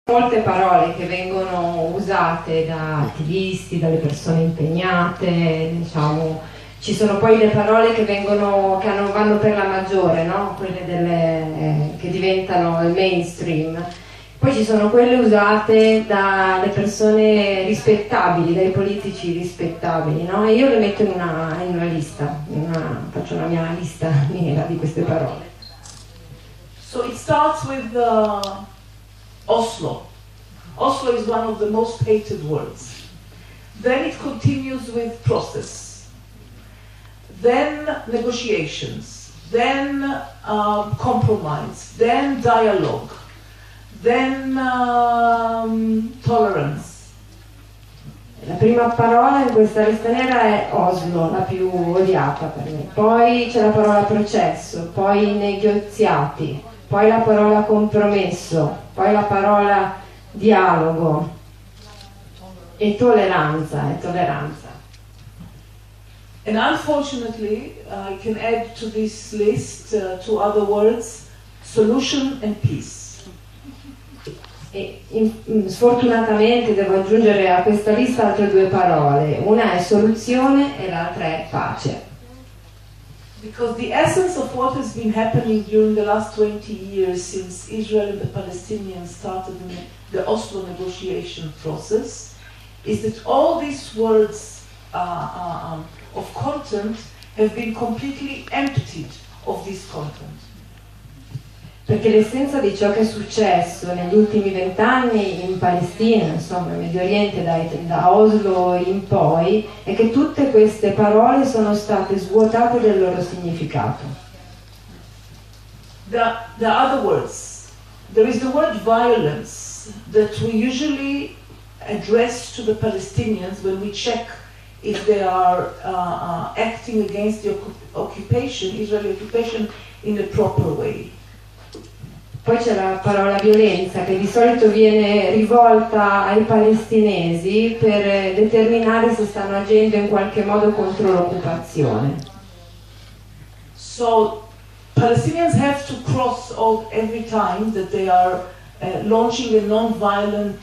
Molte parole che vengono usate da attivisti, dalle persone impegnate, diciamo, ci sono poi le parole che vanno per la maggiore, no? Quelle che diventano il mainstream. Poi ci sono quelle usate dalle persone rispettabili, dai politici rispettabili, no? E io le metto in una lista, faccio una mia lista nera di queste parole. So it starts with Oslo. Oslo is one of the most hated words. Then it continues with process. Then negotiations. Then compromise. Then dialogue. Then tolerance. La prima parola in questa lista nera è Oslo, la più odiata per me. Poi c'è la parola processo, poi negoziati, poi la parola compromesso, poi la parola dialogo e tolleranza. And unfortunately, I can add to this list two other words, solution and peace. E sfortunatamente devo aggiungere a questa lista altre due parole, una è soluzione e l'altra è pace. Because the essence of what has been happening during the last 20 years since Israel and the Palestinians started the Oslo negotiation process is that all these words of content have been completely emptied of this content. Perché l'essenza di ciò che è successo negli ultimi 20 anni in Palestina, insomma, in Medio Oriente, da Oslo in poi, è che tutte queste parole sono state svuotate del loro significato. There are other words. There is the word violence that we usually address to the Palestinians when we check if they are acting against the occupation, Israeli occupation, in a proper way. Poi c'è la parola violenza che di solito viene rivolta ai palestinesi per determinare se stanno agendo in qualche modo contro l'occupazione. So Palestinians have to cross every time that they are launching a non-violent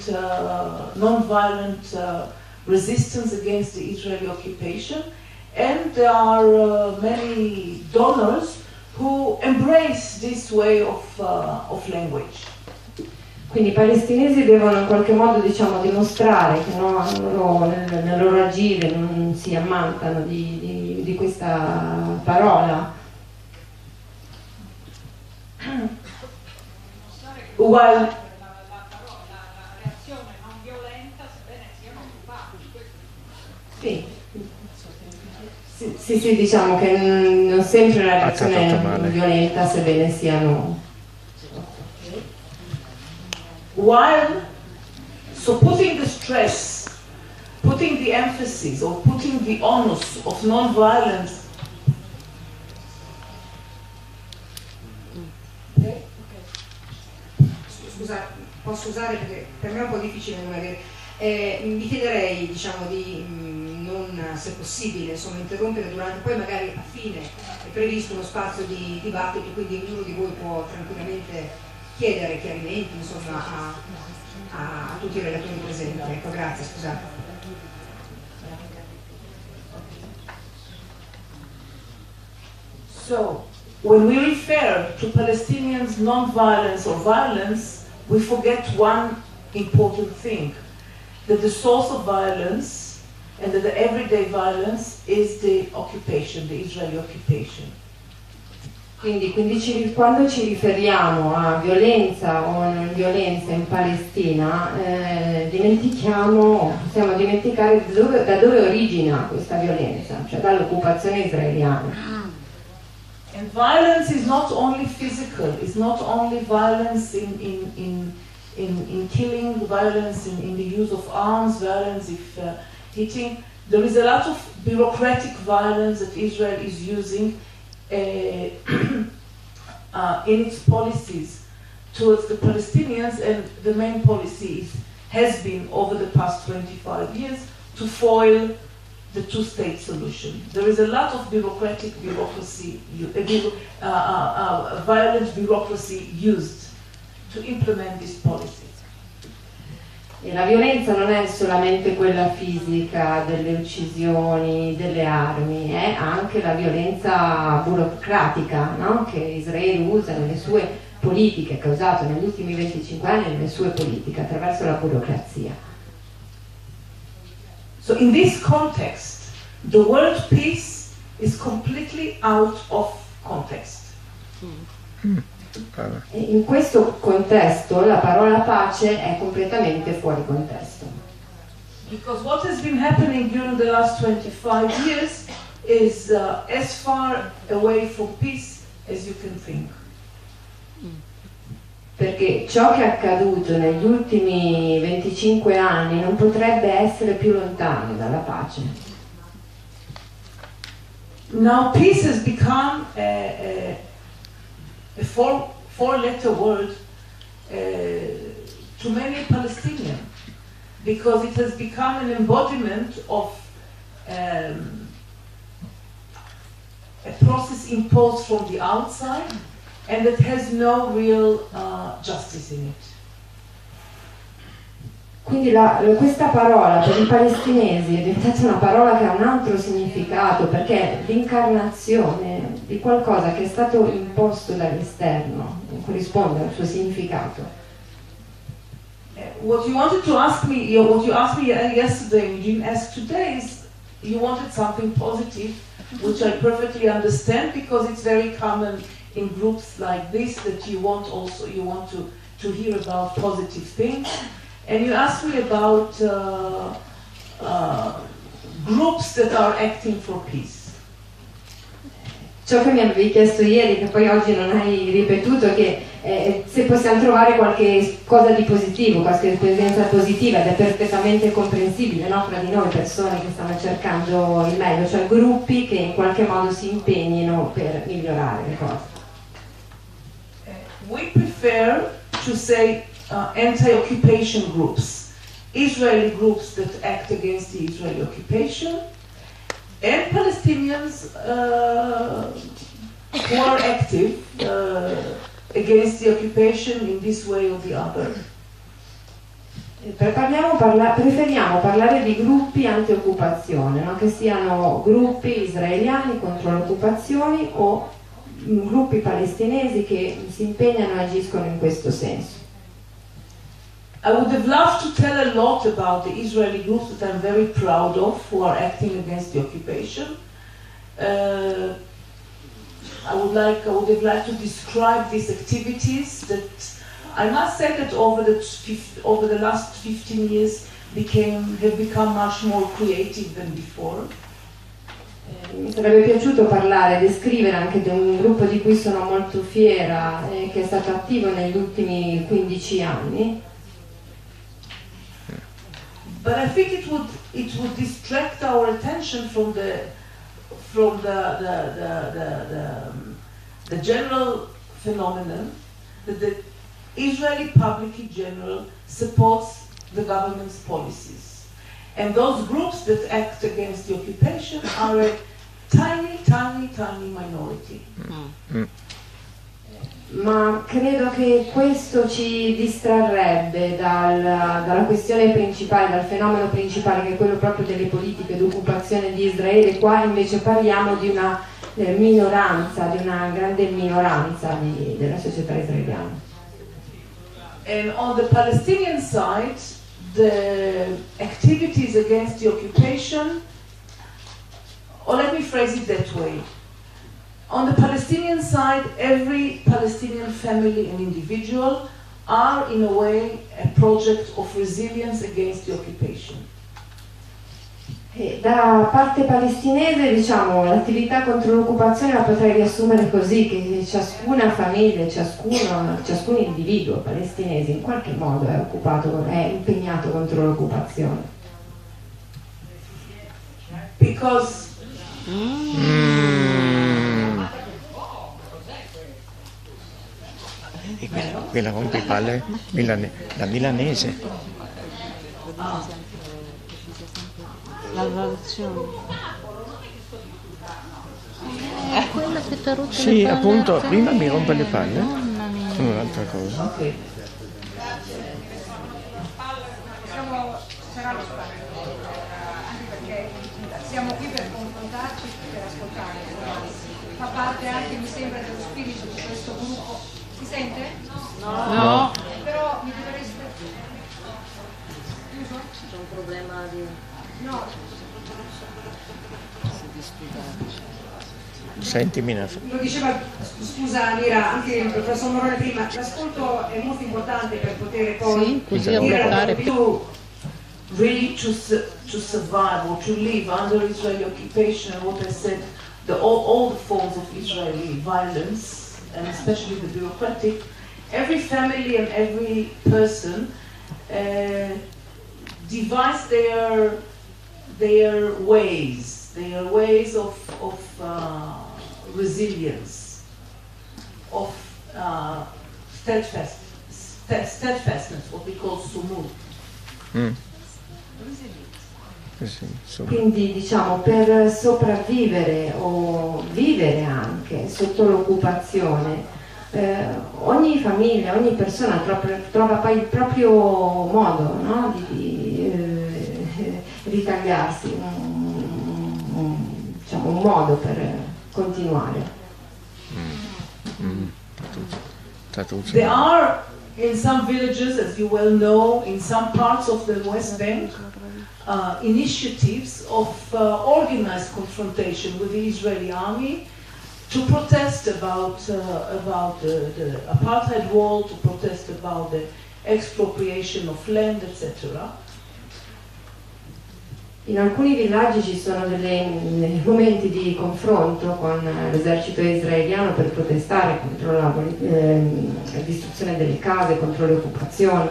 resistance against the Israeli occupation, and there are many donors who embrace this way of language. Quindi i palestinesi devono in qualche modo, diciamo, dimostrare che nel loro agire non si ammantano di questa parola. While la reazione non violenta, sebbene siano occupati. Sì, diciamo che non sempre la reazione è violenta, sebbene siano. So putting the stress, putting the emphasis, or putting the onus of non-violence. Scusa, posso usare perché per me è un po' difficile non avere. Vi chiederei, diciamo, di non, se possibile, insomma, interrompere durante, poi magari a fine è previsto uno spazio di dibattito, quindi ognuno di voi può tranquillamente chiedere chiarimenti, insomma, a tutti i relatori presenti. Ecco, grazie, scusate. So, when we refer to Palestinians' non-violence or violence, we forget one important thing. That the source of violence and that the everyday violence is the occupation, the Israeli occupation. Quindi quando ci riferiamo a violenza o non violenza in Palestina, possiamo dimenticare da dove origina questa violenza, cioè dall'occupazione israeliana. And violence is not only physical, it's not only violence in killing, violence in the use of arms, violence if hitting. There is a lot of bureaucratic violence that Israel is using in its policies towards the Palestinians, and the main policy has been over the past 25 years to foil the two-state solution. There is a lot of bureaucracy, violent bureaucracy used to implement this policy. E la violenza non è solamente quella fisica delle uccisioni, delle armi, è anche la violenza burocratica, no? Che Israele usa nelle sue politiche, che ha usato negli ultimi 25 anni nelle sue politiche, attraverso la burocrazia. So in this context, the word peace is completely out of context. E in questo contesto la parola pace è completamente fuori contesto. Because what has been happening during the last 25 years is as far away from peace as you can think. Perché ciò che è accaduto negli ultimi 25 anni non potrebbe essere più lontano dalla pace. Now peace has become a four-letter word to many Palestinians, because it has become an embodiment of a process imposed from the outside and that has no real justice in it. Quindi questa parola per i palestinesi è diventata una parola che ha un altro significato, perché è l'incarnazione di qualcosa che è stato imposto dall'esterno, non corrisponde al suo significato. What you wanted to ask me, what you asked me yesterday and you didn't ask today is you wanted something positive, which I perfectly understand, because it's very common in groups like this that you want to hear about positive things. And you asked me about groups that are acting for peace. Ciò che mi avevi chiesto ieri, che poi oggi non hai ripetuto, che se possiamo trovare qualche cosa di positivo, qualche esperienza positiva, ed è perfettamente comprensibile, no? Fra di noi persone che stanno cercando il meglio, cioè gruppi che in qualche modo si impegnino per migliorare le cose. We prefer to say anti-occupation groups, Israeli groups that act against the Israeli occupation, and Palestinians who are active against the occupation in this way or the other. Preferiamo parlare di gruppi anti-occupazione, no? Che siano gruppi israeliani contro le occupazioni o gruppi palestinesi che si impegnano e agiscono in questo senso. I would have loved to tell a lot about the Israeli groups that I'm very proud of, who are acting against the occupation. I would have liked to describe these activities that I must say that over the last 15 years have become much more creative than before. Mi sarebbe piaciuto parlare, descrivere anche di un gruppo di cui sono molto fiera, che è stato attivo negli ultimi 15 anni. But I think it would distract our attention from the general phenomenon that the Israeli public in general supports the government's policies. And those groups that act against the occupation are a tiny, tiny, tiny minority. Ma credo che questo ci distrarrebbe dalla questione principale, dal fenomeno principale, che è quello proprio delle politiche di occupazione di Israele. Qua invece parliamo di una minoranza, di una grande minoranza della società israeliana. And on the Palestinian side, the activities against the occupation, or let me phrase it that way. On the Palestinian side, every Palestinian family and individual are in a way a project of resilience against the occupation. E da parte palestinese, diciamo, l'attività contro l'occupazione la potrei riassumere così, che ciascuna famiglia, ciascun individuo palestinese in qualche modo è impegnato contro l'occupazione. Because E quella rompe palle la milanese. La traduzione. È quella che ti ha rotto Sì, le palle appunto, a te? prima mi rompe le palle, Mamma mia. un'altra cosa. okay. generale anche perché siamo qui per confrontarci, per ascoltare, fa parte anche, mi sembra, dello spirito di questo gruppo. Si sente? No. Però mi dovreste... Chiuso? C'è un problema di... No. Senti Mina. Lo diceva, scusa Mira, anche il professor Morone prima, l'ascolto è molto importante per poter poi Sì, così a dire bloccare. To really to survive or to live under Israeli occupation, and what I said, all the forms of Israeli violence, and especially the bureaucratic, every family and every person devise their ways of resilience, of steadfastness, what we call sumud. Quindi diciamo per sopravvivere o vivere anche sotto l'occupazione, ogni famiglia, ogni persona trova poi il proprio modo, no? di ritagliarsi, diciamo, un modo per continuare. There are in some villages, as you well know, in some parts of the West Bank, initiatives of organized confrontation with the Israeli army to protest about the apartheid wall, to protest about the expropriation of land, etc. In alcuni villaggi ci sono dei momenti di confronto con l'esercito israeliano per protestare contro la distruzione delle case, contro le occupazioni.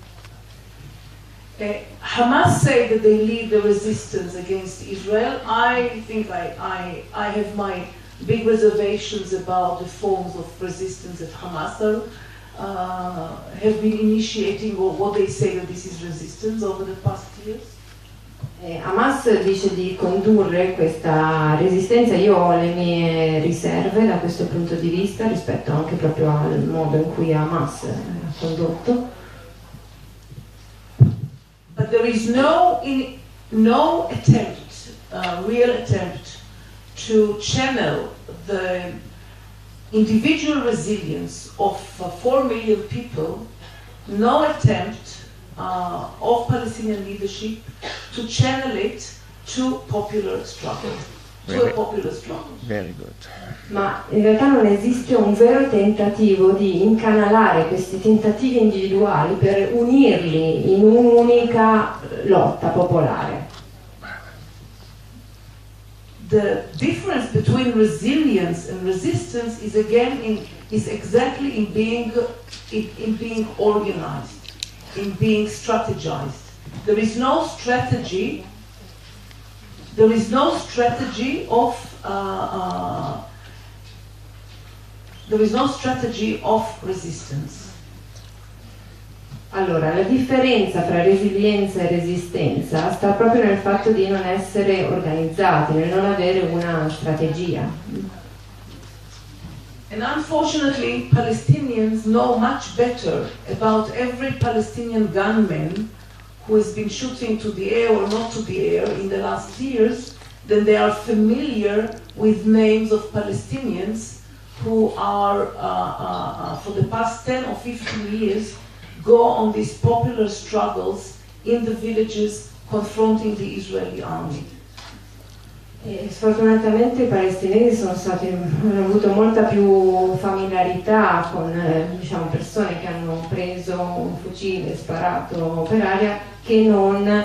Hamas say that they lead the resistance against Israel. I think I have my big reservations about the forms of resistance that Hamas have been initiating, or what they say that this is resistance over the past years. Hamas dice di condurre questa resistenza. Io ho le mie riserve da questo punto di vista rispetto anche proprio al modo in cui Hamas ha condotto. But there is no attempt, real attempt, to channel the individual resilience of 4 million people, no attempt of Palestinian leadership to channel it to popular struggle, to a popular struggle. Very good. Ma in realtà non esiste un vero tentativo di incanalare questi tentativi individuali per unirli in un'unica lotta popolare. The difference between resilience and resistance is exactly in being organized, in being strategized. There is no strategy of resistance. Allora, la differenza fra resilienza e resistenza sta proprio nel fatto di non essere organizzati, nel non avere una strategia. And unfortunately, Palestinians know much better about every Palestinian gunman who has been shooting to the air or not to the air in the last years than they are familiar with names of Palestinians who are, for the past 10 or 15 years, go on these popular struggles in the villages confronting the Israeli army. E sfortunatamente i palestinesi hanno avuto molta più familiarità con diciamo, persone che hanno preso un fucile e sparato per aria che non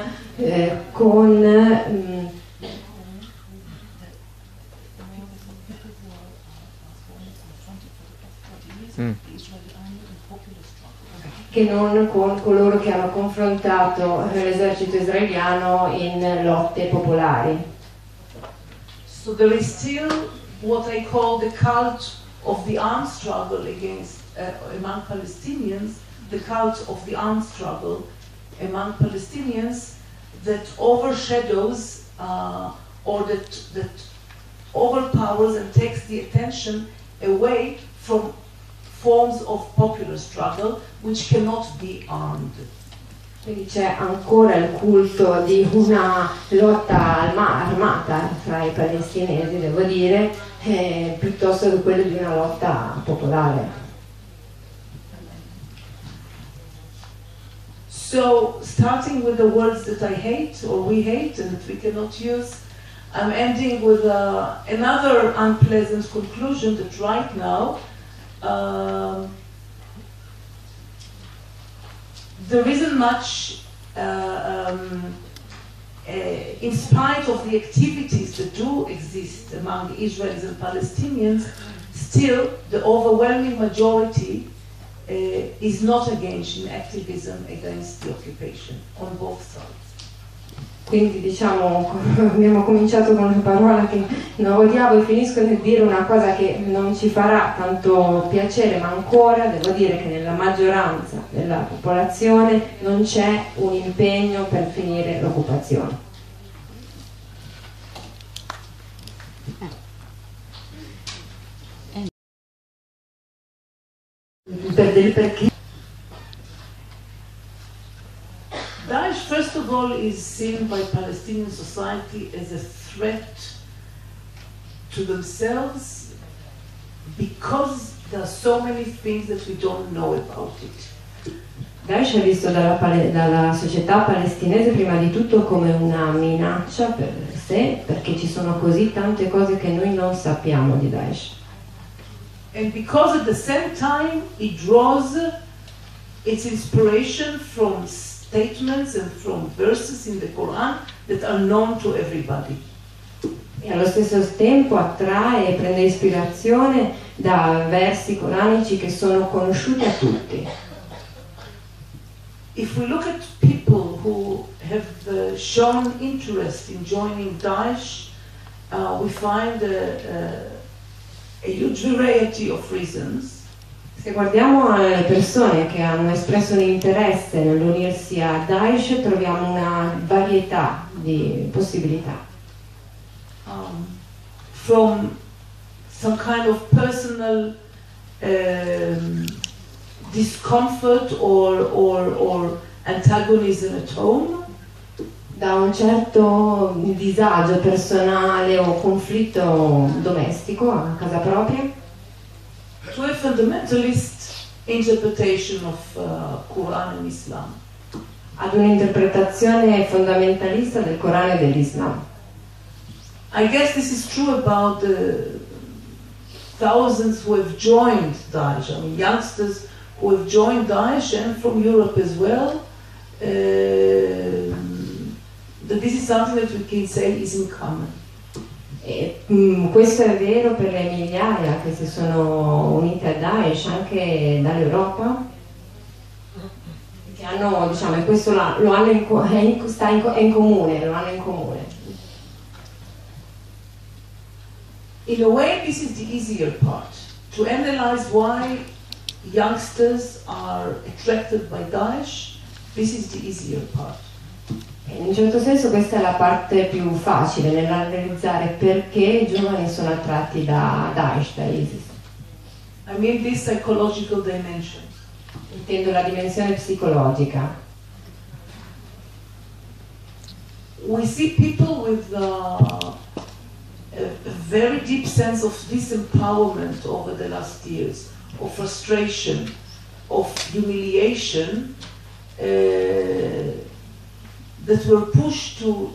con che non con coloro che hanno confrontato l'esercito israeliano in lotte popolari. So there is still what I call the cult of the armed struggle among Palestinians, the cult of the armed struggle among Palestinians that overshadows or that overpowers and takes the attention away from forms of popular struggle which cannot be armed. Quindi c'è ancora il culto di una lotta armata fra i palestinesi, devo dire, piuttosto che quello di una lotta popolare. So, starting with the words that I hate, or we hate, and that we cannot use, I'm ending with another unpleasant conclusion that right now there isn't much, in spite of the activities that do exist among Israelis and Palestinians, still the overwhelming majority is not engaged in activism against the occupation on both sides. Quindi diciamo, abbiamo cominciato con una parola che non odiavo e finisco nel dire una cosa che non ci farà tanto piacere, ma ancora devo dire che nella maggioranza della popolazione non c'è un impegno per finire l'occupazione. Perché? Daesh, first of all, is seen by Palestinian society as a threat to themselves because there are so many things that we don't know about it. Daesh è visto dalla società palestinese prima di tutto come una minaccia per sé, perché ci sono così tante cose che noi non sappiamo di Daesh. And because at the same time it draws its inspiration from statements and from verses in the Quran that are known to everybody. E allo stesso tempo attrae e prende ispirazione da versi coranici che sono conosciuti a tutti. If we look at people who have shown interest in joining Daesh, we find a huge variety of reasons. Se guardiamo le persone che hanno espresso un interesse nell'unirsi a Daesh, troviamo una varietà di possibilità. From some kind of personal discomfort or antagonism at home, Da un certo disagio personale o conflitto domestico a casa propria, to a fundamentalist interpretation of Quran and Islam. ad un'interpretazione fondamentalista del Corano e dell'Islam. I guess this is true about the thousands who have joined Daesh. I mean, youngsters who have joined Daesh and from Europe as well. That this is something that we can say is in common. E, questo è vero per le migliaia che si sono unite a Daesh anche dall'Europa, che hanno, diciamo, e questo lo hanno in comune, lo hanno in comune. In a way, this is the easier part, to analyze why youngsters are attracted by Daesh. This is the easier part. In un certo senso questa è la parte più facile nell'analizzare perché i giovani sono attratti da Daesh, da ISIS. I mean this psychological dimension. Intendo la dimensione psicologica. We see people with a very deep sense of disempowerment over the last years, of frustration, of humiliation, that were pushed to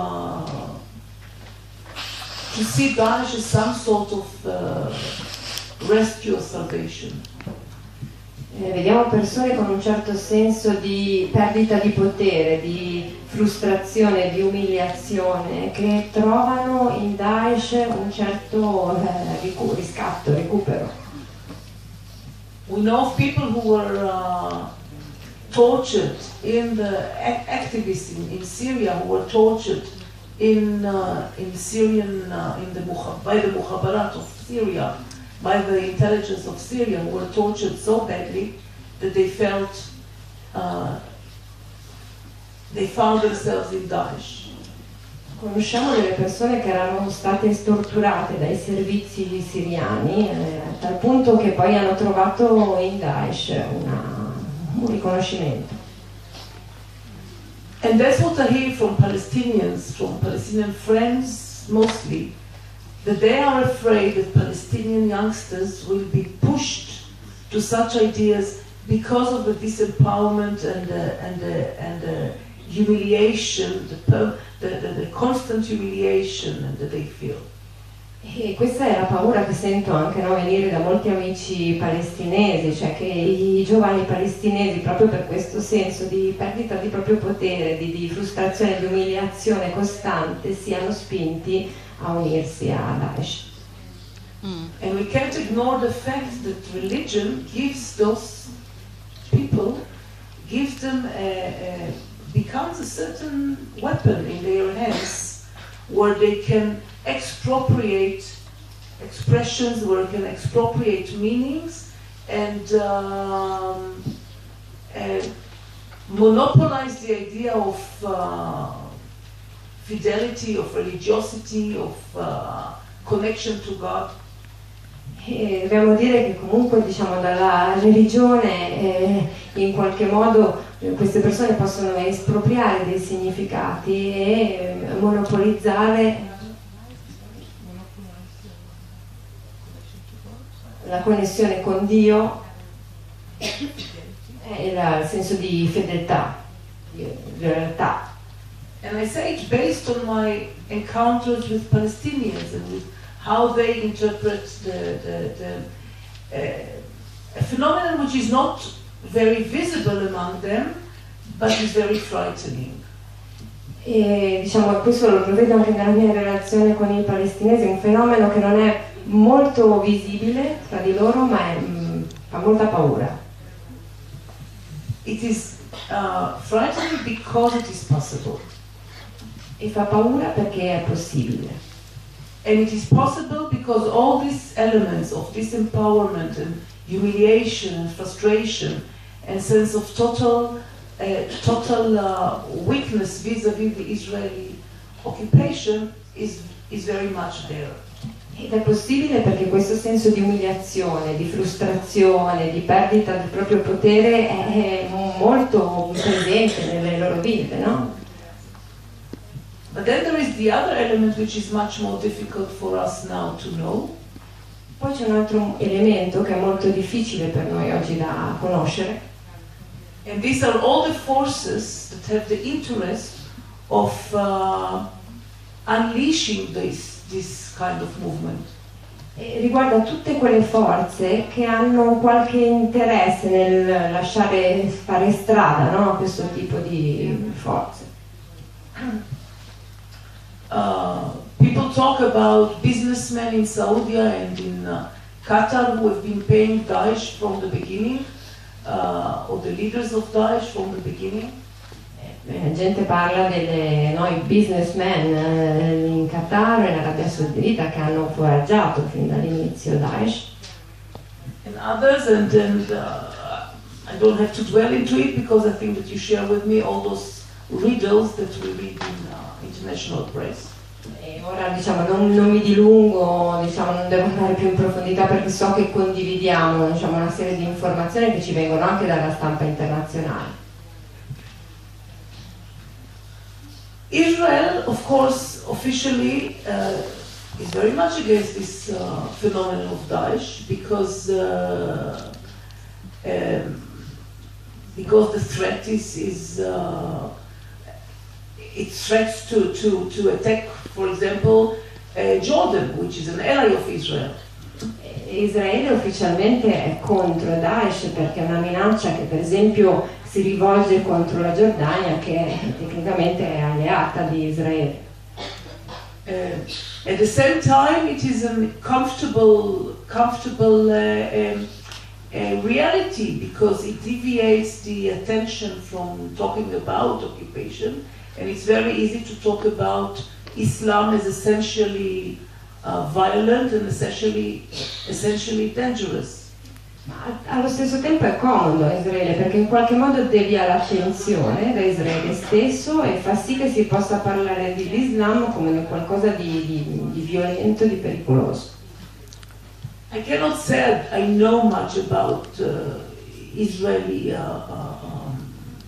see Daesh as some sort of rescue or salvation. Vediamo persone con un certo senso di perdita di potere, di frustrazione, di umiliazione, che trovano in Daesh un certo riscatto, recupero. We know of people who were tortured in the activists in Syria who were tortured by the Mukhabarat of Syria, by the intelligence of Syria, who were tortured so badly that they found themselves in Daesh. Conosciamo delle persone che erano state torturate dai servizi siriani, a tal punto che poi hanno trovato in Daesh un riconoscimento. And that's what I hear from Palestinians, from Palestinian friends mostly, that they are afraid that Palestinian youngsters will be pushed to such ideas because of the disempowerment and the humiliation, the constant humiliation that they feel. E questa è la paura che sento anche venire da molti amici palestinesi, cioè che i giovani palestinesi, proprio per questo senso di perdita di proprio potere, di frustrazione, di umiliazione costante, siano spinti a unirsi a Daesh. And we can't ignore the fact that religion gives those people, gives them becomes a certain weapon in their hands where they can expropriate expressions, where they can expropriate meanings and monopolize the idea of fidelity, of religiosity, of connection to God. E dobbiamo dire che comunque dalla religione in qualche modo queste persone possono espropriare dei significati e monopolizzare la connessione con Dio e il senso di fedeltà, di realtà. And I say it based on my encounters with Palestinians and with how they interpret a phenomenon which is not very visible among them, but is very frightening. E questo lo vedo anche nella mia relazione con i palestinesi, un fenomeno che non è molto visibile tra di loro, ma fa molta paura. It is frightening because it is possible. E fa paura perché è possibile. And it is possible because all these elements of disempowerment and humiliation and frustration and sense of total weakness vis-à-vis the Israeli occupation is very much there. Ed è possibile perché questo senso di umiliazione, di frustrazione, di perdita del proprio potere è molto presente nelle loro vite, no? But then there is the other element which is much more difficult for us now to know. Poi c'è un altro elemento che è molto difficile per noi oggi da conoscere. And these are all the forces that have the interest of unleashing this kind of movement. E riguarda tutte quelle forze che hanno qualche interesse nel lasciare fare strada, no, a questo tipo di forze. People talk about businessmen in Saudi and in Qatar who have been paying Daesh from the beginning, or the leaders of Daesh from the beginning. La gente parla dei businessmen in Qatar e in Arabia Saudita che hanno foraggiato fin dall'inizio Daesh. And others, and I don't have to dwell into it because I think that you share with me all those riddles that we read in international press. E ora non mi dilungo, non devo andare più in profondità perché so che condividiamo una serie di informazioni che ci vengono anche dalla stampa internazionale. Israel, of course, officially is very much against this phenomenon of Daesh because the threat is it threats to attack, for example, Jordan, which is an ally of Israel. Israele ufficialmente è contro Daesh perché è una minaccia che per esempio si rivolge contro la Giordania che tecnicamente è alleata di Israele. At the same time it is a comfortable reality because it deviates the attention from talking about occupation, and it's very easy to talk about Islam as essentially violent and essentially dangerous. Ma allo stesso tempo è comodo a Israele perché in qualche modo devia l'attenzione da Israele stesso e fa sì che si possa parlare dell'Islam come qualcosa di violento, di pericoloso. I cannot say I know much about Israeli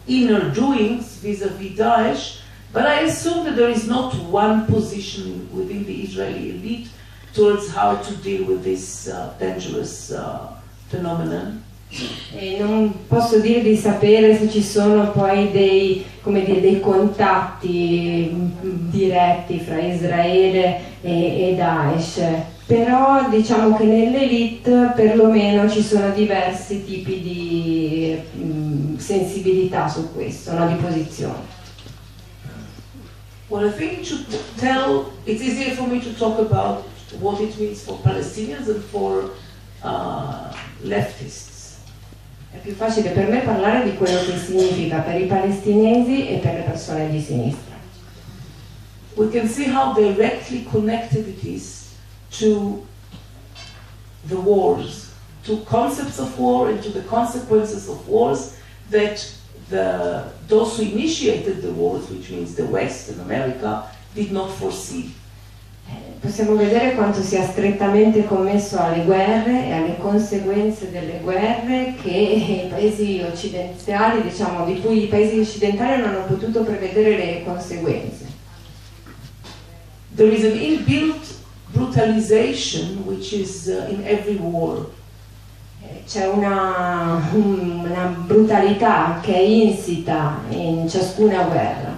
inner doings vis-à-vis Daesh, but I assume that there is not one position within the Israeli elite towards how to deal with this dangerous phenomenon. E non posso dire di sapere se ci sono poi dei, come dire, dei contatti diretti fra Israele e Daesh, però diciamo che nell'elite perlomeno ci sono diversi tipi di sensibilità su questo, no, di posizione. Well, I think it's easier for me to talk about what it means for Palestinians and for leftists. È più facile per me parlare di quello che significa per i palestinesi e per le persone di sinistra. We can see how directly connected it is to the wars, to concepts of war and to the consequences of wars that those who initiated the wars, which means the West and America, did not foresee. Possiamo vedere quanto sia strettamente connesso alle guerre e alle conseguenze delle guerre che i paesi occidentali, diciamo, di cui i paesi occidentali non hanno potuto prevedere le conseguenze. There is an inbuilt brutalization which is in every war. C'è una brutalità che è insita in ciascuna guerra.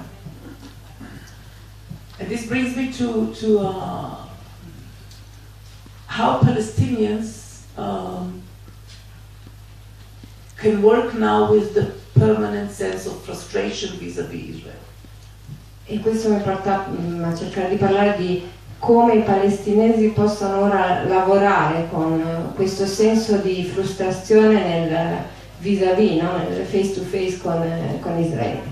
And this brings me to how Palestinians can work now with the permanent sense of frustration vis-à-vis Israel. E questo mi porta a cercare di parlare di come i palestinesi possano ora lavorare con questo senso di frustrazione nel vis-à-vis, no? Nel face to face con Israele.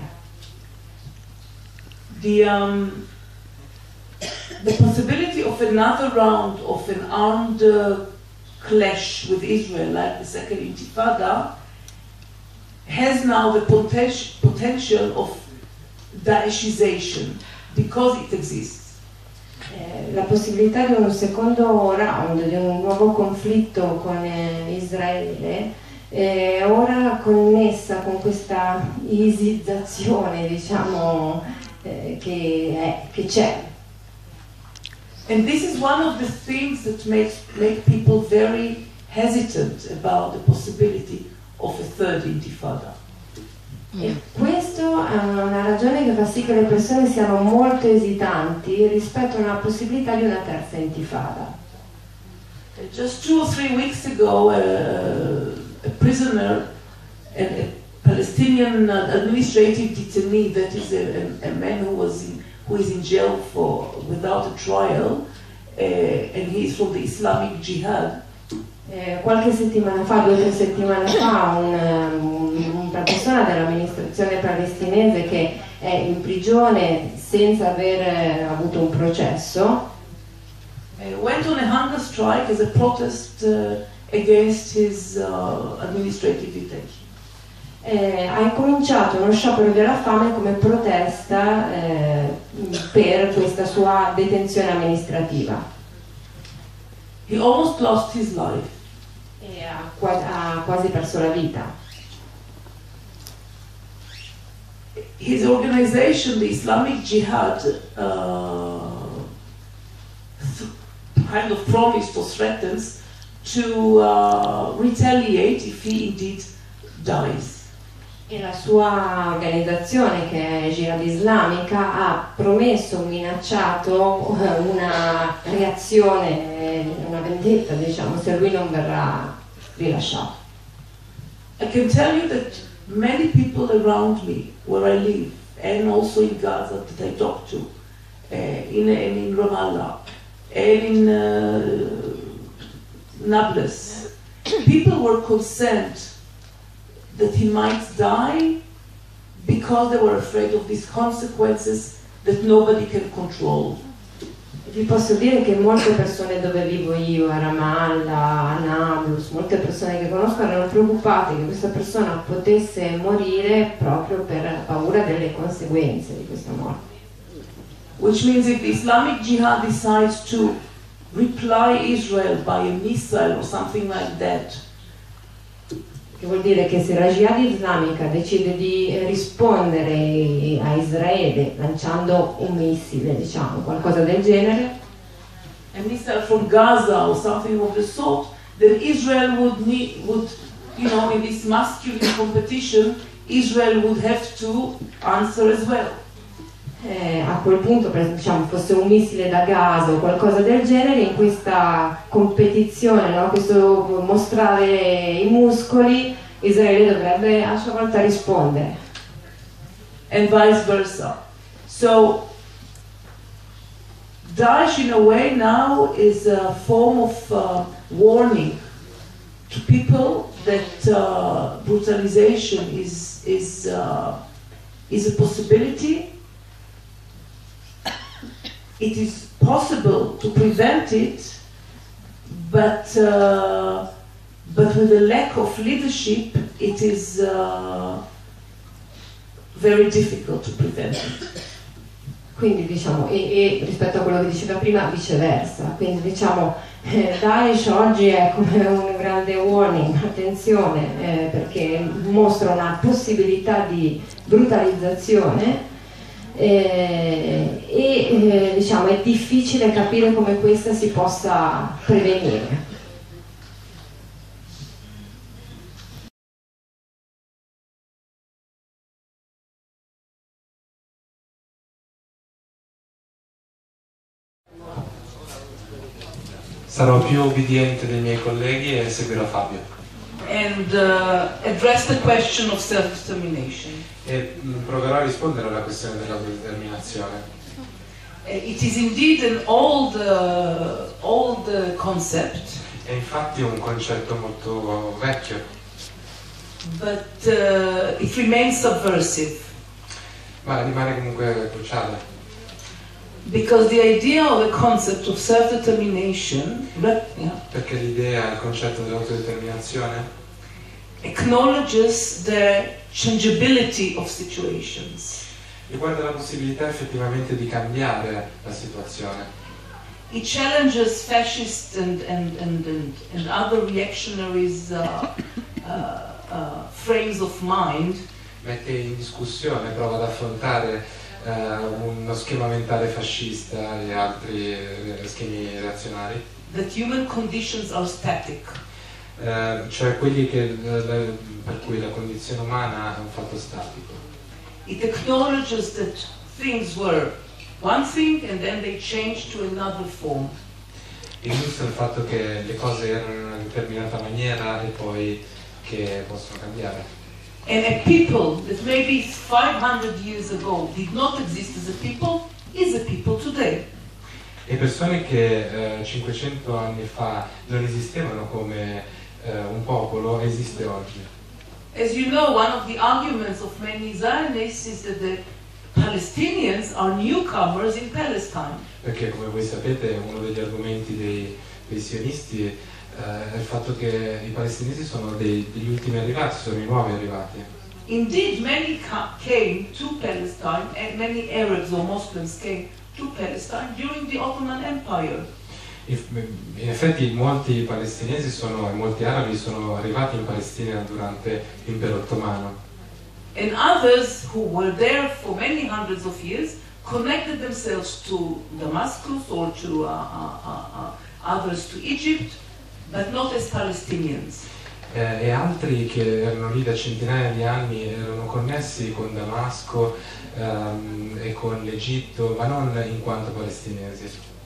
The possibility of another round of an armed clash with Israel, like the Second Intifada, has now the potential of Daeshization, because it exists. La possibilità di un secondo round, di un nuovo conflitto con Israele, è ora connessa con questa isizzazione, diciamo, che c'è. And this is one of the things that make people very hesitant about the possibility of a third Intifada. E questo è una ragione che fa sì che le persone siano molto esitanti rispetto a una possibilità di una terza intifada. Just 2 or 3 weeks ago, a prisoner, a Palestinian administrative detainee, that is a man who is in jail without a trial, and he is from the Islamic Jihad. Qualche settimana fa, 2 o 3 settimane fa, una persona dell'amministrazione palestinese che è in prigione senza aver avuto un processo Went on a hunger strike as a protest against his administrative detention. Ha cominciato uno sciopero della fame come protesta per questa sua detenzione amministrativa. He almost lost his life. E ha quasi perso la vita. His organization, the Islamic Jihad, kind of promised or threatens to retaliate if he indeed dies. E la sua organizzazione, che è Jihad Islamica, ha promesso, minacciato una reazione, una vendetta, diciamo, se lui non verrà rilasciato. I can tell you that many people around me, where I live, and also in Gaza that I talk to, in Ramallah, and in Nablus, people were concerned that he might die because they were afraid of these consequences that nobody can control. Vi posso dire che molte persone dove vivo io, a Ramallah, a Nablus, molte persone che conosco erano preoccupate che questa persona potesse morire proprio per paura delle conseguenze di questa morte. Which means if the Islamic Jihad decides to reply Israel by a missile or something like that, che vuol dire che se la Jihad islamica decide di rispondere a Israele lanciando un missile, diciamo, qualcosa del genere, a missile from Gaza or something of the sort, then Israel would, you know, in this masculine competition, Israel would have to answer as well. A quel punto, diciamo, fosse un missile da Gaza o qualcosa del genere, in questa competizione, no? Questo mostrare i muscoli, Israele dovrebbe a sua volta rispondere. And vice versa. So Daesh in a way now is a form of warning to people that brutalization is a possibility. It is possible to prevent it, but with a lack of leadership, it is very difficult to prevent it. Quindi diciamo, e rispetto a quello che diceva prima, viceversa. Quindi diciamo, Daesh oggi è come un grande warning, attenzione, perché mostra una possibilità di brutalizzazione diciamo, è difficile capire come questa si possa prevenire. Sarò più obbediente dei miei colleghi e seguirò Fabio. And address the question of self-determination. E proverò a rispondere alla questione dell'autodeterminazione. It is indeed an old concept. È infatti un concetto molto vecchio. But it remains subversive. Ma rimane comunque cruciale. Because the idea of the concept of self-determination, perché l'idea, il concetto dell'autodeterminazione acknowledges the changeability of situations. Riguarda la possibilità effettivamente di cambiare la situazione. It challenges fascist and other reactionaries frames of mind. Mette in discussione, prova ad affrontare uno schema mentale fascista e altri schemi reazionari. That human conditions are static. Cioè quelli per cui la condizione umana è un fatto statico. It acknowledges that things were one thing and then they changed to another form. Illustra il fatto che le cose erano in una determinata maniera e poi che possono cambiare. And a people that maybe 500 years ago did not exist as a people is a people today. E persone che 500 anni fa non esistevano come un popolo esiste oggi. As you know, one of the arguments of many Zionists is that the Palestinians are newcomers in Palestine. Perché come voi sapete uno degli argomenti dei sionisti è il fatto che i palestinesi sono degli ultimi arrivati, sono i nuovi arrivati. Indeed, many came to Palestine, and many Arabs or Muslims came to Palestine during the Ottoman Empire. In effetti molti palestinesi e molti arabi sono arrivati in Palestina durante l'impero ottomano. And others who were there for many hundreds of years connected themselves to Damascus or to others to Egypt, but not as Palestinians. E altri che erano lì da centinaia di anni erano connessi con Damasco e con l'Egitto, ma non in quanto palestinesi.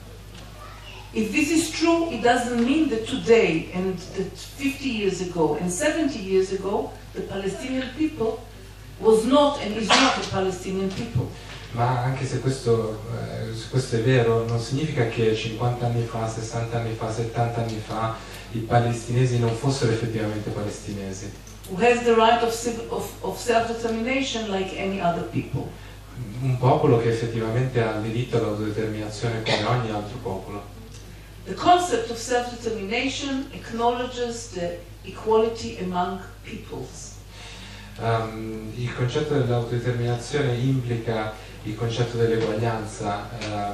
If this is true, it doesn't mean that today and that 50 years ago and 70 years ago the Palestinian people was not and is not a Palestinian people. Ma anche se questo è vero, non significa che 50 anni fa, 60 anni fa, 70 anni fa i palestinesi non fossero effettivamente palestinesi. Who has the right of self-determination like any other people. Un popolo che effettivamente ha il diritto all'autodeterminazione come ogni altro popolo. The concept of self-determination acknowledges the equality among peoples. Il concetto dell'autodeterminazione implica il concetto dell'eguaglianza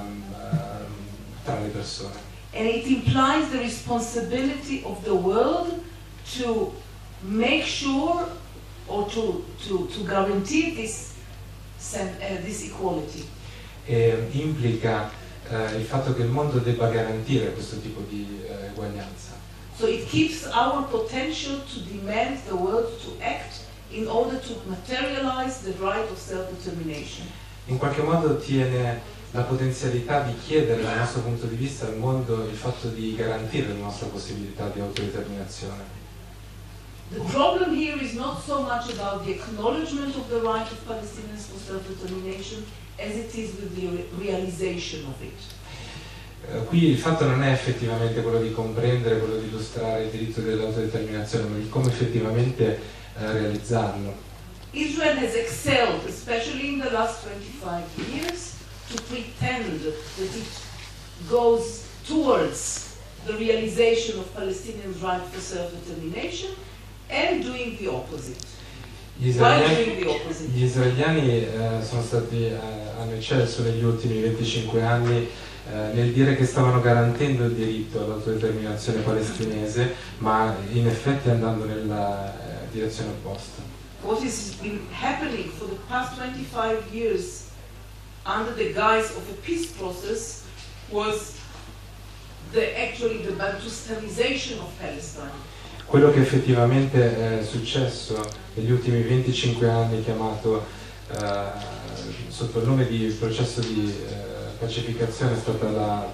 tra le persone. And it implies the responsibility of the world to make sure or to guarantee this equality. E implica il fatto che il mondo debba garantire questo tipo di eguaglianza. So it keeps our potential to demand the world to act in order to materialize the right of self-determination. In qualche modo tiene la potenzialità di chiedere dal nostro punto di vista al mondo il fatto di garantire la nostra possibilità di autodeterminazione. The problem here is not so much about the acknowledgement of the right of Palestinians for self-determination as it is with the realization of it. Qui il fatto non è effettivamente quello di comprendere, quello di illustrare il diritto dell'autodeterminazione, ma di come effettivamente realizzarlo. Israel has excelled, especially in the last 25 years, to pretend that it goes towards the realization of Palestinians' right for self-determination and doing the opposite. Gli israeliani hanno eccelso negli ultimi 25 anni nel dire che stavano garantendo il diritto all'autodeterminazione palestinese, ma in effetti andando nella direzione opposta. What has been happening for the past 25 years under the guise of a peace process was actually the Bantustanization of Palestine. Quello che effettivamente è successo negli ultimi 25 anni, chiamato sotto il nome di processo di pacificazione, è stata la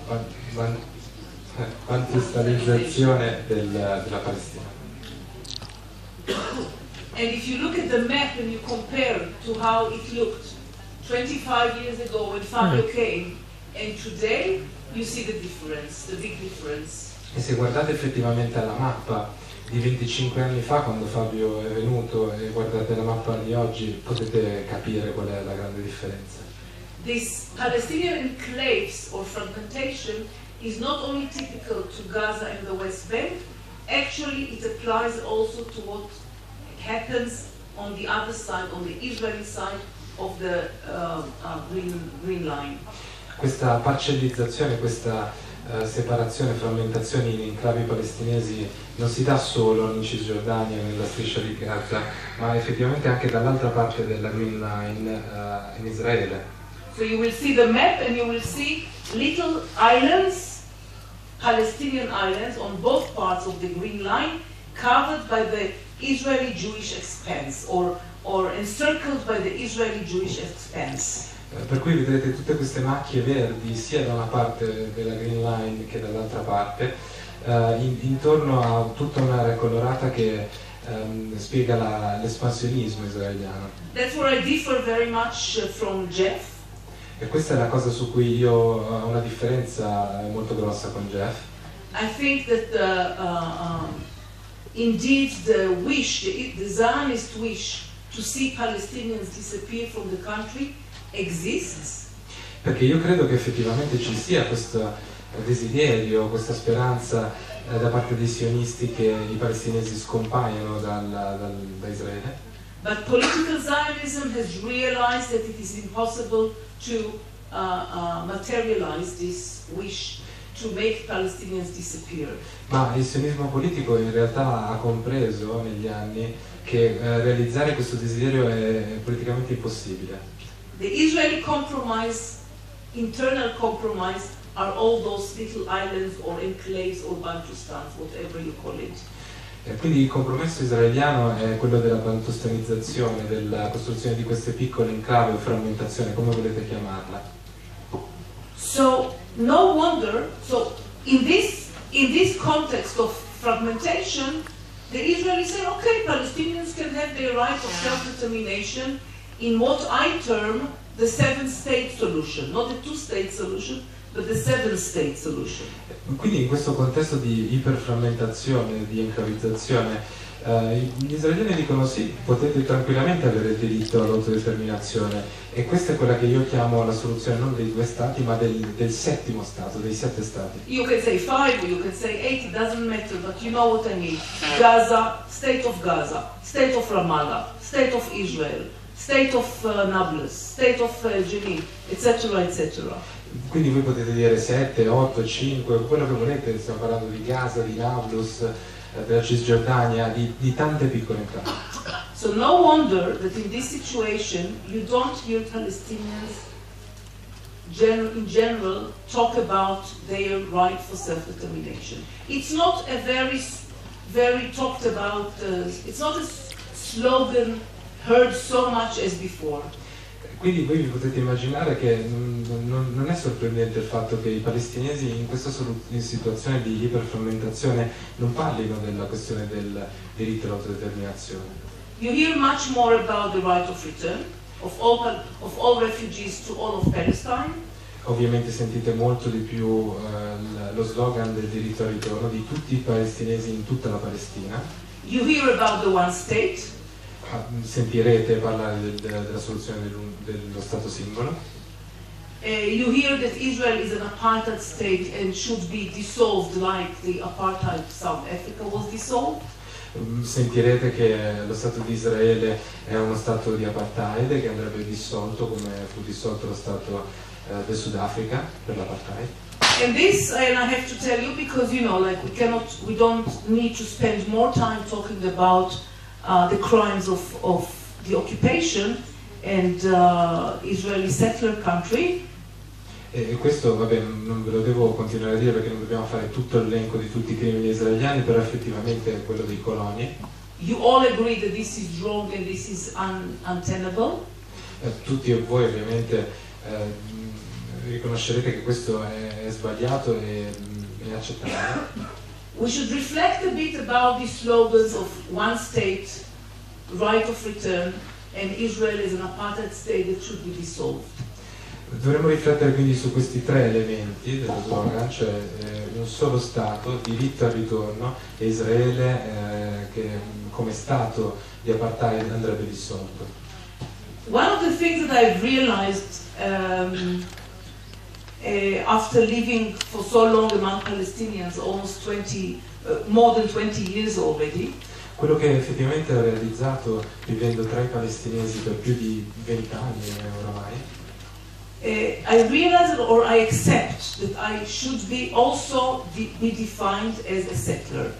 bantustanizzazione della Palestina. And if you look at the map and you compare to how it looked 25 years ago when Fabio came and today, you see the difference, the big difference. E se guardate effettivamente alla mappa di 25 anni fa, quando Fabio è venuto, e guardate la mappa di oggi, potete capire qual è la grande differenza. This Palestinian enclaves or fragmentation is not only typical to Gaza and the West Bank, actually it applies also to what happens on the other side, on the Israeli side of the Green Line. Questa parcellizzazione, questa separazione, frammentazione in enclavi palestinesi non si dà solo in Cisgiordania, nella striscia di Gaza, ma effettivamente anche dall'altra parte della Green Line in Israele. So you will see the map and you will see little islands, Palestinian islands on both parts of the Green Line, covered by the Israeli Jewish expanse or encircled by the Israeli Jewish expanse. Per cui vedrete tutte queste macchie verdi sia da una parte della Green Line che dall'altra parte, intorno a tutta un'area colorata che spiega l'espansionismo israeliano. That's where I differ very much from Jeff. E questa è la cosa su cui io ho una differenza molto grossa con Jeff. I think that indeed the Zionist wish to see Palestinians disappear from the country exists. Perché io credo che effettivamente ci sia questo desiderio, questa speranza da parte dei sionisti che i palestinesi scompaiano da Israele. But political Zionism has realized that it is impossible to materialize this wish to make Palestinians disappear. Ma il sionismo politico in realtà ha compreso negli anni che realizzare questo desiderio è politicamente impossibile. The Israeli compromise, internal compromise, are all those little islands or enclaves or Bantustans, whatever you call it. Quindi il compromesso israeliano è quello della bantustanizzazione, della costruzione di queste piccole enclave o frammentazione, come volete chiamarla. So no wonder, so in this context of fragmentation, the Israelis say, okay, Palestinians can have their right of self-determination in what I term the seven-state solution, not the two-state solution, but the seven-state solution. Quindi in questo contesto di iperframmentazione, di enclavizzazione, gli israeliani dicono sì, potete tranquillamente avere il diritto all'autodeterminazione, e questa è quella che io chiamo la soluzione non dei due stati ma del settimo stato, dei 7 stati. You can say 5 or you can say 8, it doesn't matter, but you know what I mean. Gaza, state of Ramallah, state of Israel, state of Nablus, state of Jenin, eccetera, eccetera. Quindi voi potete dire 7, 8, 5, quello che volete, stiamo parlando di Gaza, di Nablus, della Cisgiordania, di tante piccole enclave. So no wonder that in this situation you don't hear Palestinians in general talk about their right for self-determination. It's not a very talked about, it's not a slogan heard so much as before. Quindi voi vi potete immaginare che non è sorprendente il fatto che i palestinesi in questa situazione di iperframmentazione non parlino della questione del diritto all'autodeterminazione. You hear much more about the right of return of all refugees to all of Palestine. Ovviamente sentite molto di più lo slogan del diritto al ritorno di tutti i palestinesi in tutta la Palestina. You hear about the one state. Sentirete parlare della soluzione dello Stato singolo. You hear that Israel is an apartheid state and should be dissolved like the apartheid South Africa was dissolved. Sentirete che lo Stato di Israele è uno Stato di apartheid che andrebbe dissolto come fu dissolto lo Stato del Sudafrica per l'apartheid. And this, and I have to tell you, because you know, like we don't need to spend more time talking about the crimes of the occupation and Israeli settler country. E questo, vabbè, non ve lo devo continuare a dire perché non dobbiamo fare tutto l'elenco di tutti i crimini israeliani, però effettivamente è quello dei coloni. You all agree that this is wrong and this is untenable. Tutti voi ovviamente riconoscerete che questo è sbagliato e inaccettabile. We should reflect a bit about these slogans of one state, right of return, and Israel is an apartheid state that should be dissolved. Dovremmo riflettere quindi su questi tre elementi dello slogan, cioè un solo Stato, diritto al ritorno e Israele che come Stato di apartheid andrebbe dissolto. One of the things that I've realized after living for so long among Palestinians, almost more than 20 years already, quello che effettivamente ho realizzato vivendo tra i palestinesi per più di 20 anni oramai, I realize or I accept that I should be also be defined as a settler.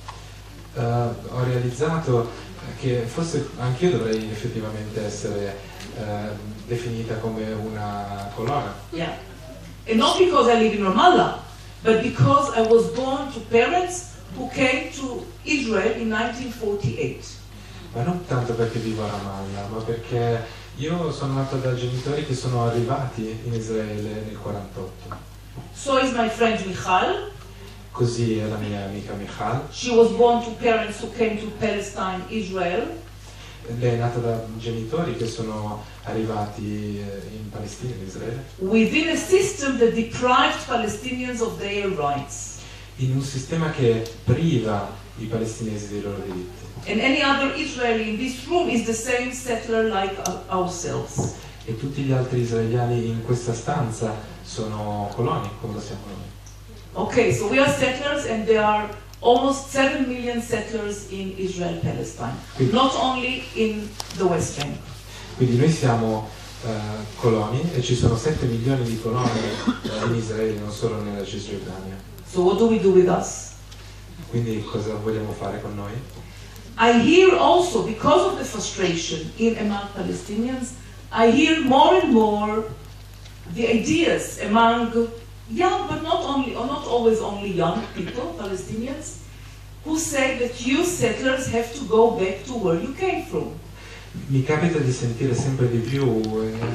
Ho realizzato che forse anch'io dovrei effettivamente essere definita come una colonna. Yeah. And not because I live in Ramallah, but because I was born to parents who came to Israel in 1948. Ma non tanto perché vivo a Ramallah, ma perché io sono nato da genitori che sono arrivati in Israele nel 1948. So is my friend Michal. Così è la mia amica Michal. She was born to parents who came to Palestine, Israel. Lei è nata da genitori che sono arrivati in Palestina, in Israele. Within a system that deprived Palestinians of their rights. In un sistema che priva i palestinesi dei loro diritti. And any other Israeli in this room is the same settler like ourselves. E tutti gli altri israeliani in questa stanza sono coloni, come lo siamo noi. Okay, so we are settlers and there are almost 7 million settlers in Israel, Palestine. Not only in the West Bank. Quindi noi siamo coloni e ci sono 7 milioni di coloni in Israele, non solo nella Cisgiordania. So what do we do with us? Quindi cosa vogliamo fare con noi? I hear also, because of the frustration among Palestinians, I hear more and more the ideas among young, but not always only young people, Palestinians, who say that you settlers have to go back to where you came from. Mi capita di sentire sempre di più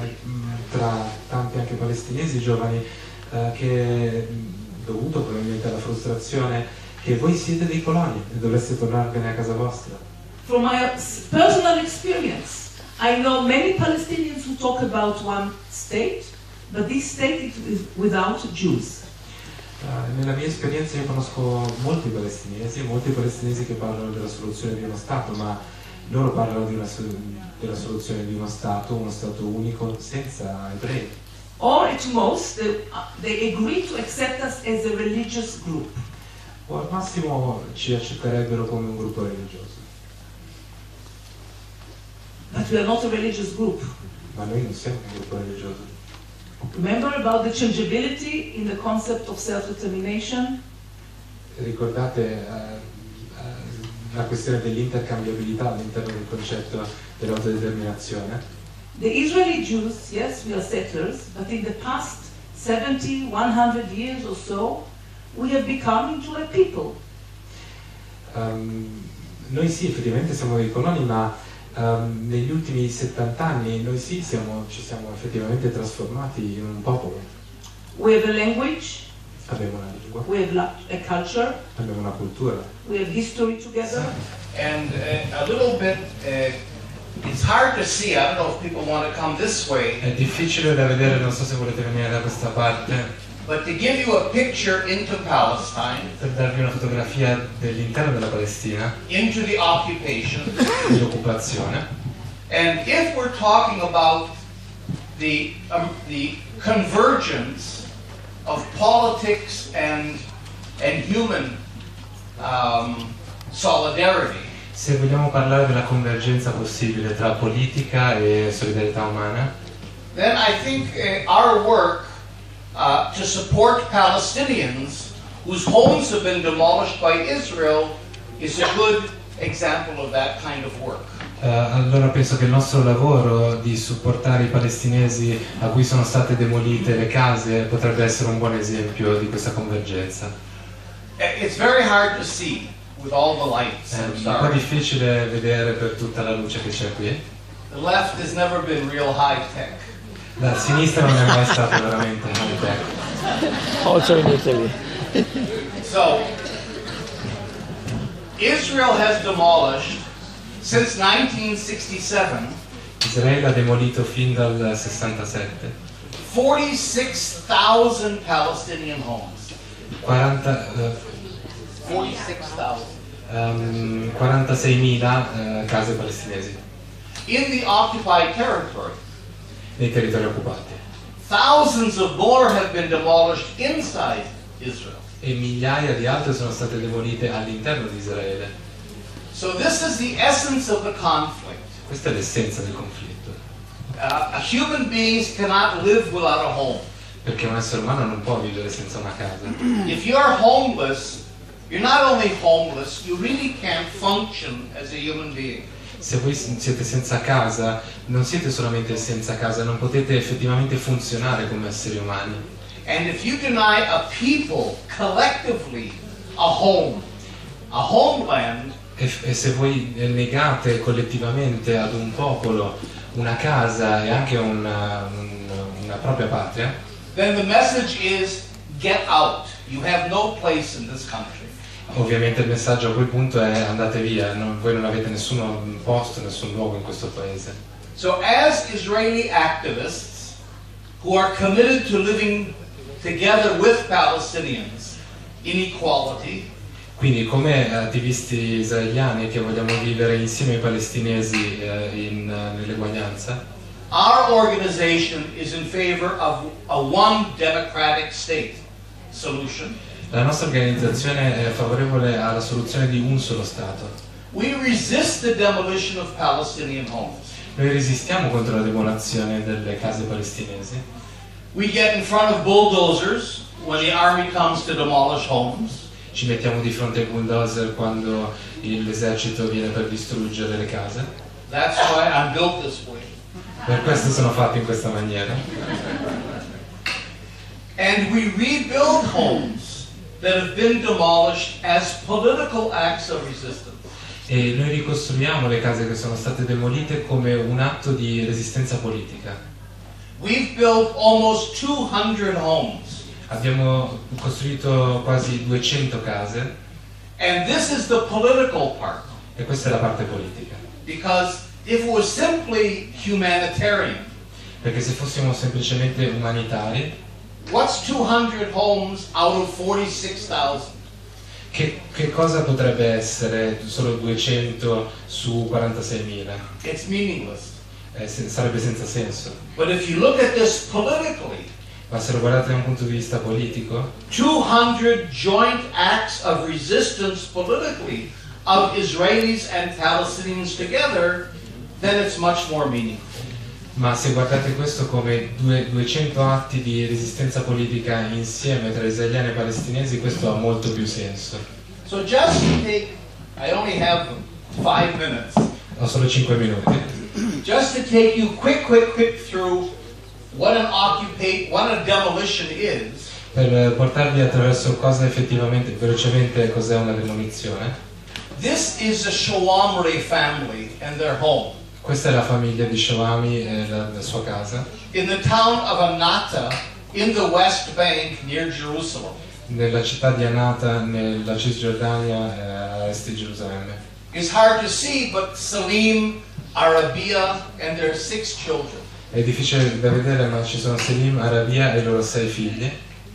tra tanti anche palestinesi giovani che, dovuto probabilmente alla frustrazione, che voi siete dei coloni e dovreste tornarvene a casa vostra. From my personal experience, I know many Palestinians who talk about one state, but this state is without Jews. Nella mia esperienza io conosco molti palestinesi che parlano della soluzione di uno Stato, ma loro parlano della soluzione di uno Stato unico senza ebrei. Or at most, they agree to accept us as a religious group. O al massimo ci accetterebbero come un gruppo religioso. But we are not a religious group. Ma noi non siamo un gruppo religioso. Remember about the changeability in the concept of self-determination? Ricordate la questione dell'intercambiabilità all'interno del concetto dell'autodeterminazione. The Israeli Jews, yes, we are settlers, but in the past 70, 100 years or so, we have become into a people. Noi sì, effettivamente siamo dei coloni, ma negli ultimi 70 anni noi sì ci siamo effettivamente trasformati in un popolo. We have a language, Abbiamo una lingua, we have a culture, abbiamo una cultura. we have history together. And a little bit, it's hard to see. I don't know if people want to come this way. È difficile da vedere, non so se volete venire da questa parte, But to give you a picture into Palestine, per darvi una fotografia dell'interno della Palestina, into the occupation, dell'occupazione. and if we're talking about the convergence of politics and human solidarity, Se vogliamo parlare della convergenza possibile tra politica e solidarietà umana, then I think our work to support Palestinians whose homes have been demolished by Israel is a good example of that kind of work. allora penso che il nostro lavoro di supportare i palestinesi a cui sono state demolite le case potrebbe essere un buon esempio di questa convergenza. It's very hard to see with all the lights. È I'm un po' sorry. difficile vedere per tutta la luce che c'è qui. The left has never been real high tech. La sinistra non è mai stata veramente high tech. Also in Italy. So, Israel has demolished, since 1967, Israele ha demolito fin dal 67 46,000 Palestinian homes. 46.000 case palestinesi In the occupied territory. nei territori occupati. Thousands of more have been demolished inside Israel. E migliaia di altre sono state demolite all'interno di Israele. So this is the essence of the conflict. Questa è l'essenza del conflitto, Human beings cannot live without a home. perché un essere umano non può vivere senza una casa. If you are homeless, you're not only homeless, you really can't function as a human being. Se voi siete senza casa, non siete solamente senza casa, non potete effettivamente funzionare come esseri umani. And if you deny a people collectively a homeland, E se voi negate collettivamente ad un popolo una casa e anche una propria patria, then the message is get out. You have no place in this country. ovviamente il messaggio a quel punto è andate via, voi non avete nessun posto, nessun luogo in questo paese. So as Israeli activists who are committed to living together with Palestinians in equality, Quindi come attivisti israeliani che vogliamo vivere insieme ai palestinesi nell'eguaglianza, our organization is in favor of a one democratic state solution. la nostra organizzazione è favorevole alla soluzione di un solo Stato. We resist the demolition of Palestinian homes. Noi resistiamo contro la demolizione delle case palestinesi. We get in front of bulldozers when the army comes to demolish homes. Ci mettiamo di fronte ai bulldozer quando l'esercito viene per distruggere le case. That's why I'm built this way. Per questo sono fatti in questa maniera. And we rebuild homes that have been demolished as political acts of resistance. E noi ricostruiamo le case che sono state demolite come un atto di resistenza politica. We've built almost 200 homes. Abbiamo costruito quasi 200 case And this is the political part. e questa è la parte politica. Because if it was simply humanitarian, Perché se fossimo semplicemente umanitari, what's 200 homes out of 46,000? che cosa potrebbe essere solo 200 su 46.000? It's meaningless. Sarebbe senza senso. But if you look at this politically, Ma se lo guardate da un punto di vista politico, 200 joint acts of resistance politically of Israelis and Palestinians together, then it's much more meaningful. ma se guardate questo come 200 atti di resistenza politica insieme tra israeliani e palestinesi, questo ha molto più senso. So just to take I only have 5 minutes. Ho solo 5 minuti. Just to take you quick through what a demolition is. Per portarvi attraverso cosa effettivamente, velocemente, cos'è una demolizione. This is the Shawamri family and their home. Questa è la famiglia di Shawami e la sua casa. In the town of Anata, in the West Bank, near Jerusalem. Nella città di Anata, nella Cisgiordania, a est di Gerusalemme. It's hard to see, but Salim, Arabia, and their 6 children. È difficile da vedere, ma ci sono Selim, Arabia e i loro 6 figli.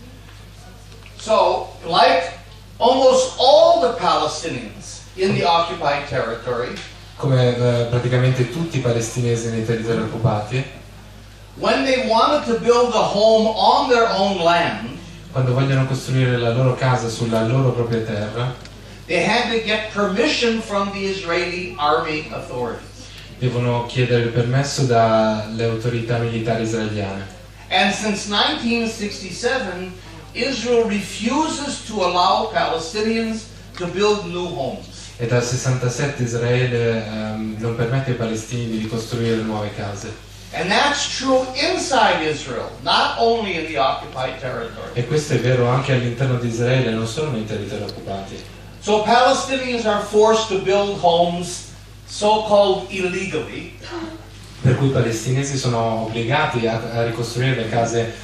So, like almost all the Palestinians in the occupied territory, come praticamente tutti i palestinesi nei territori occupati, when they wanted to build a home on their own land, quando vogliono costruire la loro casa sulla loro propria terra, they had to get permission from the Israeli army authorities. Devono chiedere il permesso dalle autorità militari israeliane. And since 1967, Israel refuses to allow Palestinians to build new homes. E dal 67 Israele non permette ai palestinesi di costruire nuove case. And that's true inside Israel, not only in the occupied territory. E questo è vero anche all'interno di Israele, non solo nei territori occupati. So Palestinians are forced to build homes so-called illegally. Per cui i palestinesi sono obbligati a ricostruire le case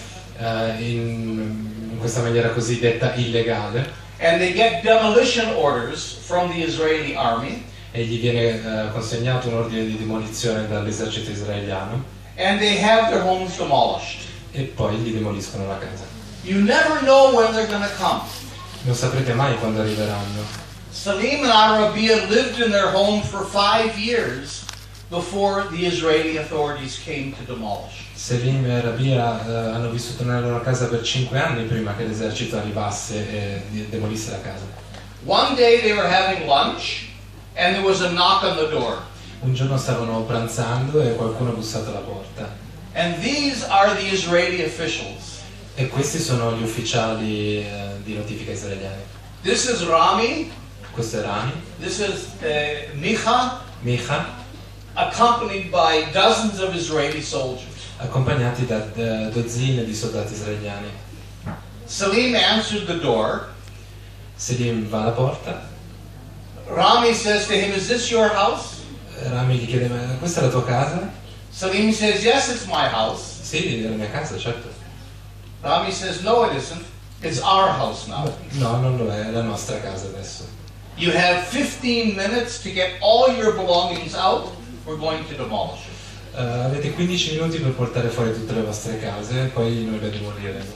in questa maniera cosiddetta illegale. And they get demolition orders from the Israeli army. E gli viene consegnato un ordine di demolizione dall'esercito israeliano. And they have their homes demolished. E poi gli demoliscono la casa. You never know when they're going to come. Non saprete mai quando arriveranno. Salim and Arabia lived in their home for 5 years before the Israeli authorities came to demolish. Selim e Arabia hanno vissuto nella loro casa per 5 anni prima che l'esercito arrivasse e demolisse la casa. One day they were having lunch and there was a knock on the door. Un giorno stavano pranzando e qualcuno ha bussato alla porta. And these are the Israeli officials. E questi sono gli ufficiali di notifica israeliani. This is Rami. Questo è Rami. This is Micha. Micha. Accompanied by dozens of Israeli soldiers. Accompagnati da dozzine di soldati israeliani. Salim answered the door. Selim va alla porta. Rami says to him, "Is this your house?" Rami gli chiede, ma questa è la tua casa? Salim says, "Yes, it's my house." Sì, è la mia casa, certo. Rami says, "No, it isn't. It's our house now." No, non lo è la nostra casa adesso. You have 15 minutes to get all your belongings out. We're going to demolish it. Avete 15 minuti per portare fuori tutte le vostre case, poi noi le demoliremo.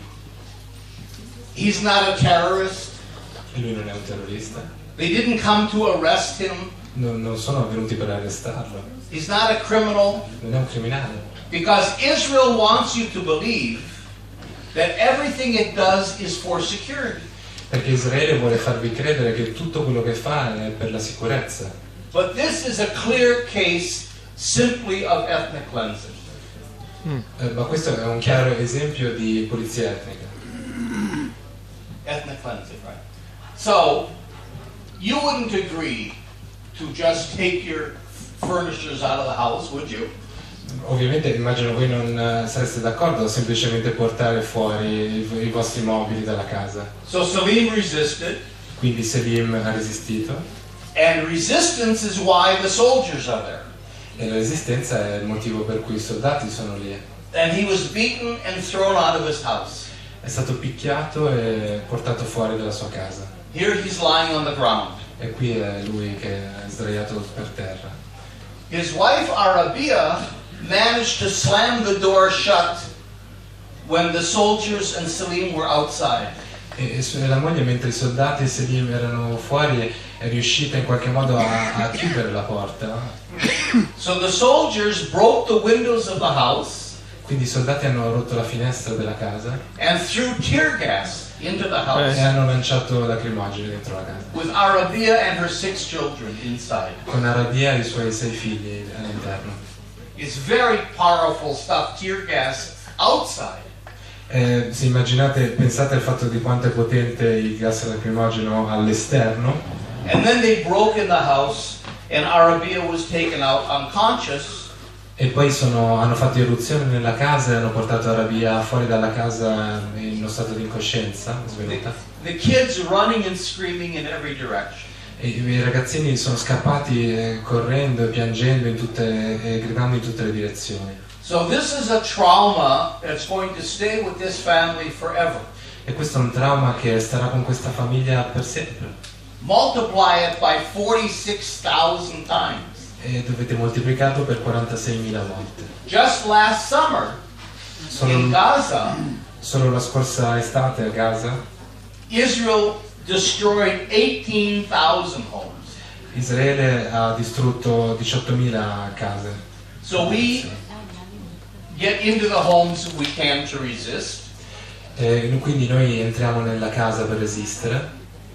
He's not a terrorist. E lui non è un terrorista. They didn't come to arrest him. Non sono venuti per arrestarlo. He's not a criminal. Non è un criminale. Because Israel wants you to believe that everything it does is for security. Perché Israele vuole farvi credere che tutto quello che fa è per la sicurezza. But this is a clear case simply of ethnic cleansing. Ma questo è un chiaro esempio di pulizia etnica. Ethnic cleansing, right? So, you wouldn't agree to just take your furnitures out of the house, would you? Ovviamente immagino voi non sareste d'accordo a semplicemente portare fuori i vostri mobili dalla casa. So Salim resisted. Quindi Selim ha resistito. And resistance is why the soldiers are there. E la resistenza è il motivo per cui i soldati sono lì. And he was beaten and thrown out of his house. È stato picchiato e portato fuori dalla sua casa. Here he's lying on the ground. E qui è lui che è sdraiato per terra. His wife Arabia managed to slam the door shut when the soldiers and Salim were outside. E la moglie, mentre i soldati e Selim erano fuori, è riuscita in qualche modo a chiudere la porta. So the soldiers broke the windows of the house. Quindi i soldati hanno rotto la finestra della casa. And threw tear gas into the house. E hanno lanciato lacrimogeni dentro la casa. With Arabia and her 6 children inside. Con Arabia e i suoi 6 figli all'interno. It's very powerful stuff, tear gas outside. Se immaginate, pensate al fatto di quanto è potente il gas lacrimogeno all'esterno. And then they broke in the house and Arabia was taken out unconscious. E poi hanno fatto irruzione nella casa e hanno portato Arabia fuori dalla casa in uno stato di incoscienza, svenuta. The kids running and screaming in every direction. E i ragazzini sono scappati correndo e piangendo e gridando in tutte le direzioni. So this is a trauma that's going to stay with this family forever. E questo è un trauma che starà con questa famiglia per sempre. Multiply it by 46,000 times. E dovete moltiplicarlo per 46.000 volte. Just last summer in Gaza, solo la scorsa estate a Gaza, Israel destroyed 18,000 homes. Israele ha distrutto 18.000 case. So we get into the homes we can to resist. Quindi noi entriamo nella casa per resistere.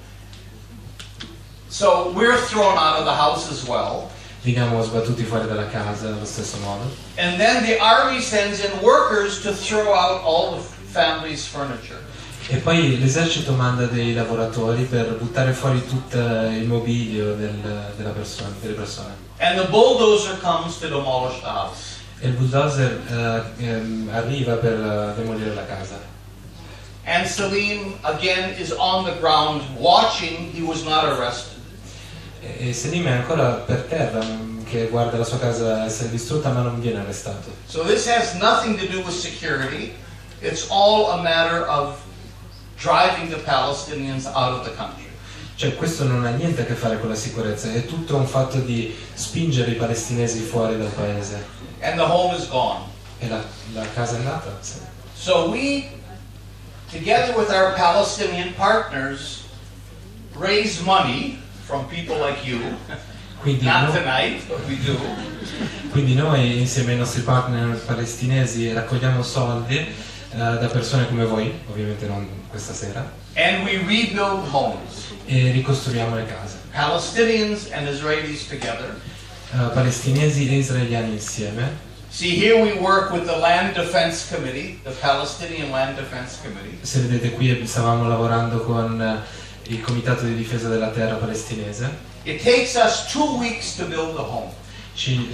So we're thrown out of the house as well. Veniamo sbattuti fuori dalla casa allo stesso modo. And then the army sends in workers to throw out all the family's furniture. E poi l'esercito manda dei lavoratori per buttare fuori tutto il mobilio delle persone. And the bulldozer comes to demolish the house. E il bulldozer arriva per demolire la casa. And Salim again is on the ground watching. He was not arrested. E Selim è ancora per terra, che guarda la sua casa essere distrutta, ma non viene arrestato. So this has nothing to do with security. It's all a matter of driving the Palestinians out of the country. Cioè questo non ha niente a che fare con la sicurezza, è tutto un fatto di spingere i palestinesi fuori dal paese. And the home is gone. E la casa è andata. Sì. So we, together with our Palestinian partners, raise money from people like you. Not tonight, but we do. Quindi noi insieme ai nostri partner palestinesi raccogliamo soldi da persone come voi, ovviamente non questa sera. And we rebuild homes. E ricostruiamo le case. Palestinians and Israelis together. Palestinesi e israeliani insieme. See, here we work with the Land Defense Committee, the Palestinian Land Defense Committee. Se vedete qui stavamo lavorando con il Comitato di Difesa della Terra palestinese. It takes us 2 weeks to build the home. Ci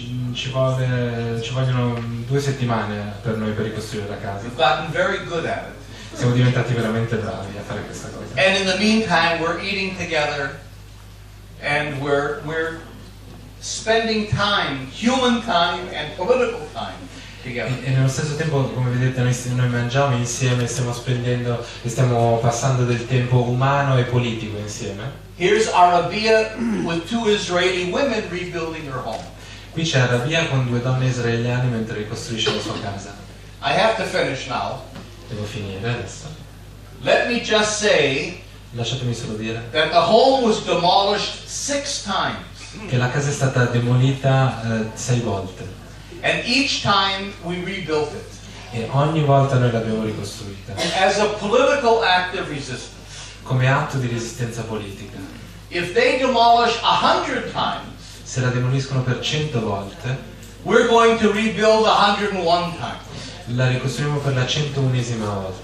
vogliono 2 settimane per noi per ricostruire la casa. We've gotten very good at it. Siamo diventati veramente bravi a fare questa cosa. And in the meantime, we're eating together, and we're spending time, human time and political time together. E nello stesso tempo, come vedete, noi mangiamo insieme, stiamo spendendo e stiamo passando del tempo umano e politico insieme. Here's Arabia with 2 Israeli women rebuilding her home. Qui c'è Arabia con 2 donne israeliane mentre ricostruisce la sua casa. I have to finish now. Devo finire adesso. Let me just say Lasciatemi solo dire that the home was demolished 6 times. che la casa è stata demolita 6 volte. And each time we rebuilt it. E ogni volta noi l'abbiamo ricostruita. As a political act of resistance. Come atto di resistenza politica. If they demolish 100 times, se la demoliscono per 100 volte, we're going to rebuild 101 times. La ricostruiamo per la 101esima volta.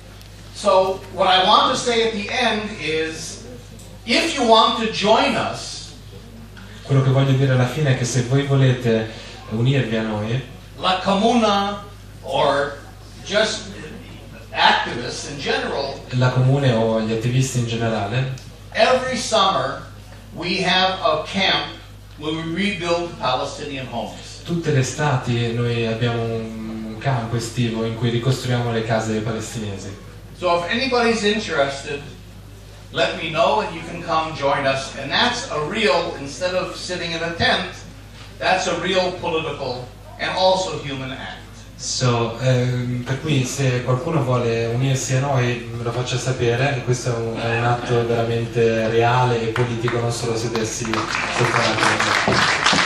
So what I want to say at the end is, if you want to join us, quello che voglio dire alla fine è che se voi volete unirvi a noi, La Comuna or just activists in general, la comune o gli attivisti in generale, every summer we have a camp where we rebuild Palestinian homes. Tutte le estati noi abbiamo un campo estivo in cui ricostruiamo le case palestinesi. So if anybody's interested, let me know and you can come join us. And that's a real, instead of sitting in a tent, that's a real political and also human act. So, per cui se qualcuno vuole unirsi a noi me lo faccia sapere, questo è un atto veramente reale e politico, non solo sedersi sotto una tenda.